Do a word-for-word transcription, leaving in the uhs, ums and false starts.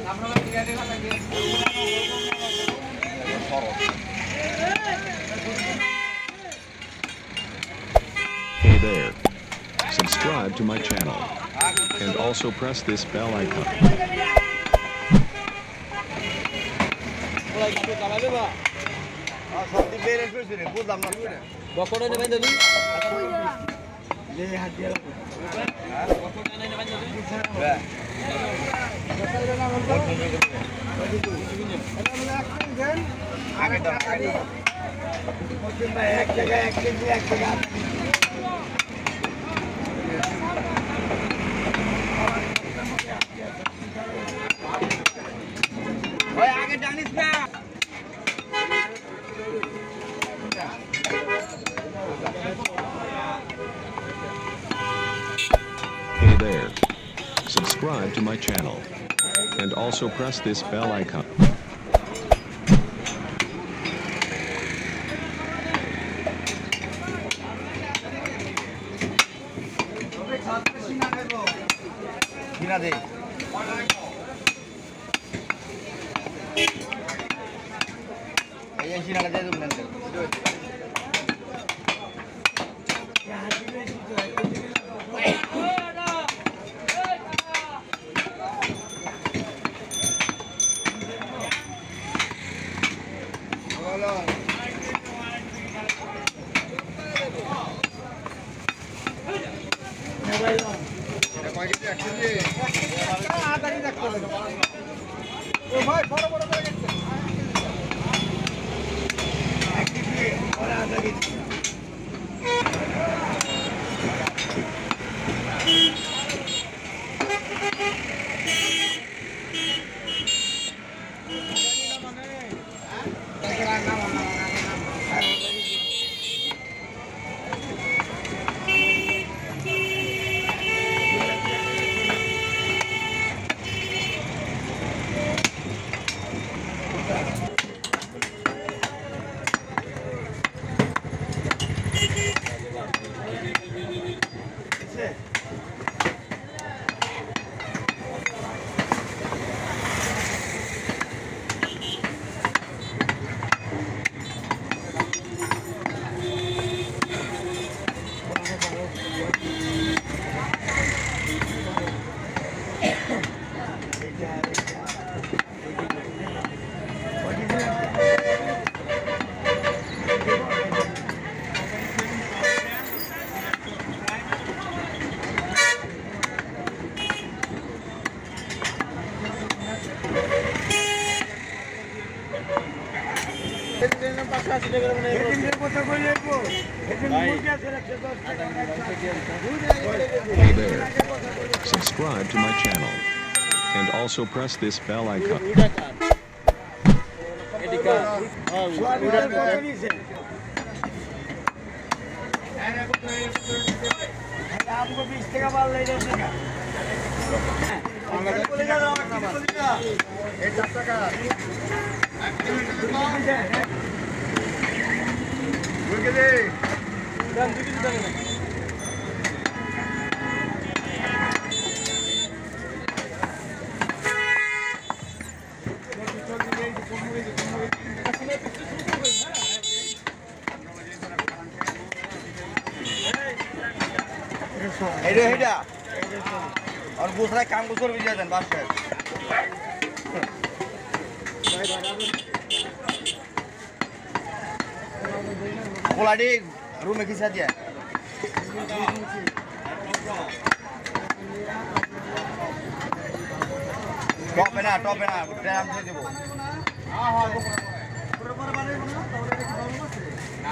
Hey there. Subscribe to my channel. And also press this bell icon. Hey there. Subscribe to my channel. And also press this bell icon. Hey there. Subscribe to my channel. And also press this bell icon. हेडा हेडा और दूसरा काम को सोर विजय धन बात कर कोलाडी room में किसा दिया टॉप है ना टॉप है ना ड्राम से देबो हां हां बराबर बारे ना